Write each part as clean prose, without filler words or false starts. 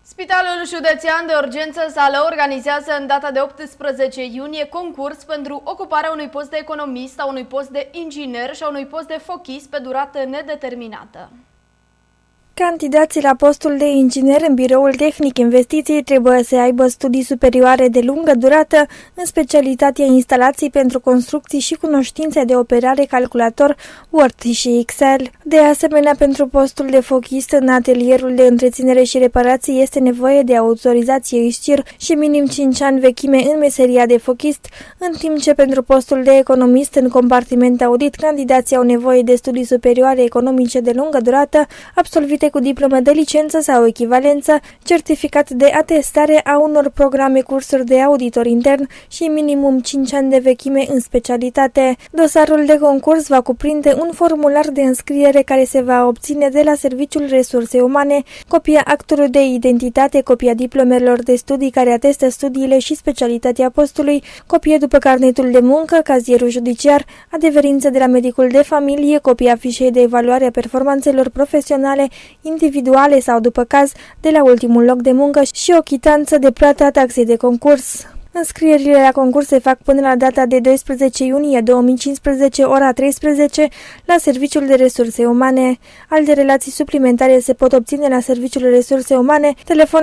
Spitalul Județean de Urgență Sală organizează în data de 18 iunie concurs pentru ocuparea unui post de economist, a unui post de inginer și a unui post de fochist pe durată nedeterminată. Candidații la postul de inginer în Biroul Tehnic Investiții trebuie să aibă studii superioare de lungă durată în specialitatea instalații pentru construcții și cunoștințe de operare calculator, Word și Excel. De asemenea, pentru postul de fochist în atelierul de întreținere și reparații este nevoie de autorizație ISCIR și minim 5 ani vechime în meseria de fochist, în timp ce pentru postul de economist în compartiment audit, candidații au nevoie de studii superioare economice de lungă durată, absolvite cu diplomă de licență sau echivalență, certificat de atestare a unor programe cursuri de auditor intern și minimum 5 ani de vechime în specialitate. Dosarul de concurs va cuprinde un formular de înscriere care se va obține de la Serviciul Resurse Umane, copia actului de identitate, copia diplomelor de studii care atestă studiile și specialitatea postului, copie după carnetul de muncă, cazierul judiciar, adeverință de la medicul de familie, copia fișei de evaluare a performanțelor profesionale, individuale sau după caz de la ultimul loc de muncă și o chitanță de plată a taxei de concurs. Înscrierile la concurs se fac până la data de 12 iunie 2015, ora 13, la Serviciul de Resurse Umane. Alte relații suplimentare se pot obține la Serviciul de Resurse Umane, telefon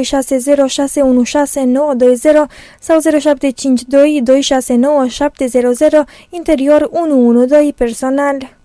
0260616920 sau 0752 269 700, interior 112, personal.